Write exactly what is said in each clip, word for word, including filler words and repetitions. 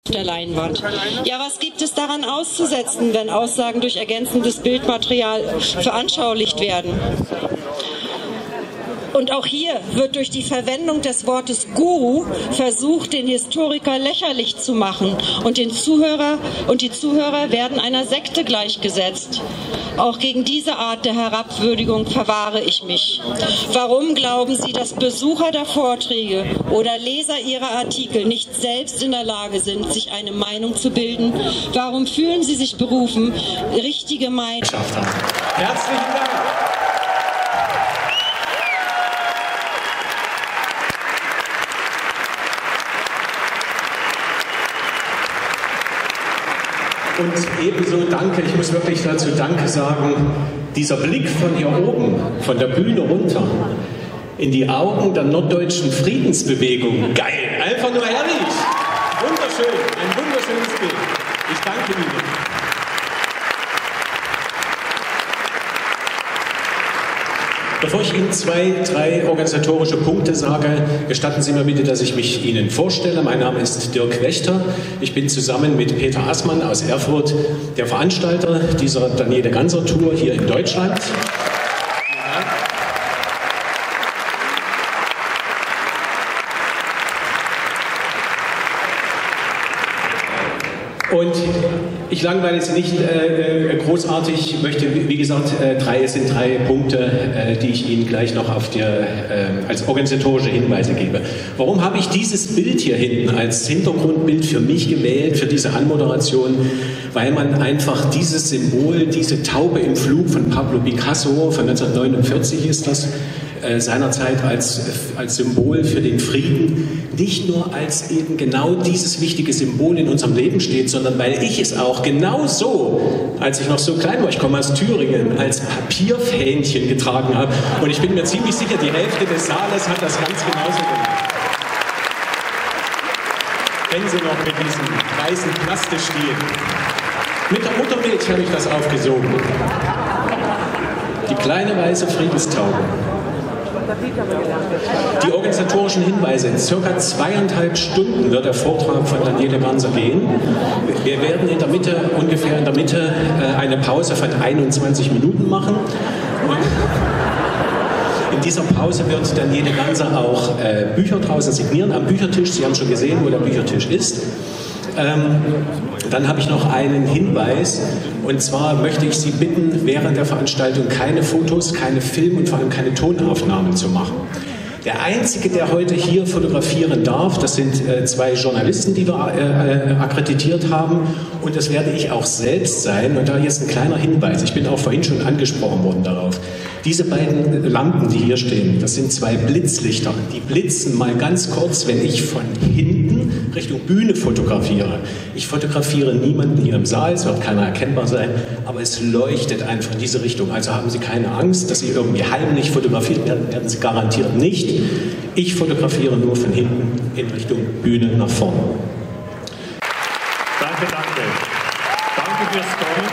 der Leinwand. Ja, was gibt es daran auszusetzen, wenn Aussagen durch ergänzendes Bildmaterial veranschaulicht werden? Und auch hier wird durch die Verwendung des Wortes Guru versucht, den Historiker lächerlich zu machen, und den Zuhörer und die Zuhörer werden einer Sekte gleichgesetzt. Auch gegen diese Art der Herabwürdigung verwahre ich mich. Warum glauben Sie, dass Besucher der Vorträge oder Leser ihrer Artikel nicht selbst in der Lage sind, sich eine Meinung zu bilden? Warum fühlen Sie sich berufen, richtige Meinung... Herzlichen Dank! Und ebenso danke, ich muss wirklich dazu Danke sagen, dieser Blick von hier oben, von der Bühne runter, in die Augen der norddeutschen Friedensbewegung, geil, einfach nur herrlich, wunderschön, ein wunderschönes Bild. Ich danke Ihnen. Bevor ich Ihnen zwei, drei organisatorische Punkte sage, gestatten Sie mir bitte, dass ich mich Ihnen vorstelle. Mein Name ist Dirk Wächter. Ich bin zusammen mit Peter Assmann aus Erfurt der Veranstalter dieser Daniele Ganser Tour hier in Deutschland. Und ich langweile Sie nicht äh, großartig, ich möchte, wie gesagt, äh, drei, es sind drei Punkte, äh, die ich Ihnen gleich noch auf der, äh, als organisatorische Hinweise gebe. Warum habe ich dieses Bild hier hinten als Hintergrundbild für mich gewählt, für diese Anmoderation? Weil man einfach dieses Symbol, diese Taube im Flug von Pablo Picasso, von neunzehnhundertneunundvierzig ist das, äh, seinerzeit als, als Symbol für den Frieden, nicht nur als eben genau dieses wichtige Symbol in unserem Leben steht, sondern weil ich es auch genau so, als ich noch so klein war, ich komme aus Thüringen, als Papierfähnchen getragen habe. Und ich bin mir ziemlich sicher, die Hälfte des Saales hat das ganz genauso gemacht. Kennen Sie noch mit diesem weißen Plastikstiel? Mit der Muttermilch habe ich das aufgesogen. Die kleine weiße Friedenstaube. Die organisatorischen Hinweise. In circa zweieinhalb Stunden wird der Vortrag von Daniele Ganser gehen. Wir werden in der Mitte, ungefähr in der Mitte, eine Pause von einundzwanzig Minuten machen. Und in dieser Pause wird Daniele Ganser auch äh, Bücher draußen signieren, am Büchertisch. Sie haben schon gesehen, wo der Büchertisch ist. Ähm, dann habe ich noch einen Hinweis, und zwar möchte ich Sie bitten, während der Veranstaltung keine Fotos, keine Film- und vor allem keine Tonaufnahmen zu machen. Der Einzige, der heute hier fotografieren darf, das sind äh, zwei Journalisten, die wir äh, akkreditiert haben, und das werde ich auch selbst sein. Und da jetzt ein kleiner Hinweis, ich bin auch vorhin schon angesprochen worden darauf. Diese beiden Lampen, die hier stehen, das sind zwei Blitzlichter. Die blitzen mal ganz kurz, wenn ich von hinten Richtung Bühne fotografiere. Ich fotografiere niemanden hier im Saal, es wird keiner erkennbar sein, aber es leuchtet einfach in diese Richtung. Also haben Sie keine Angst, dass Sie irgendwie heimlich fotografiert werden, werden Sie garantiert nicht. Ich fotografiere nur von hinten in Richtung Bühne nach vorne. Danke, danke. Danke fürs Kommen.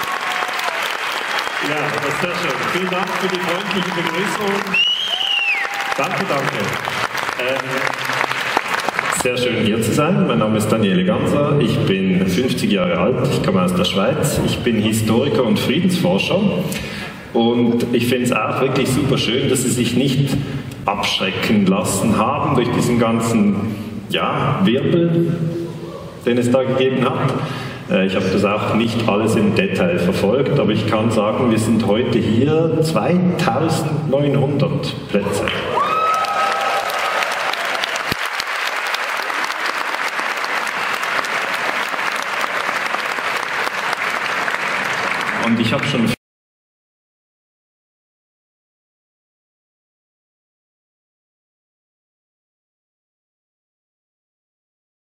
Ja, das ist sehr schön. Vielen Dank für die freundliche Begrüßung. Danke, danke. Ähm, sehr schön hier zu sein. Mein Name ist Daniele Ganser. Ich bin fünfzig Jahre alt. Ich komme aus der Schweiz. Ich bin Historiker und Friedensforscher. Und ich finde es auch wirklich super schön, dass Sie sich nicht abschrecken lassen haben durch diesen ganzen ja, Wirbel, den es da gegeben hat. Ich habe das auch nicht alles im Detail verfolgt, aber ich kann sagen, wir sind heute hier zweitausendneunhundert Plätze. Und ich habe schon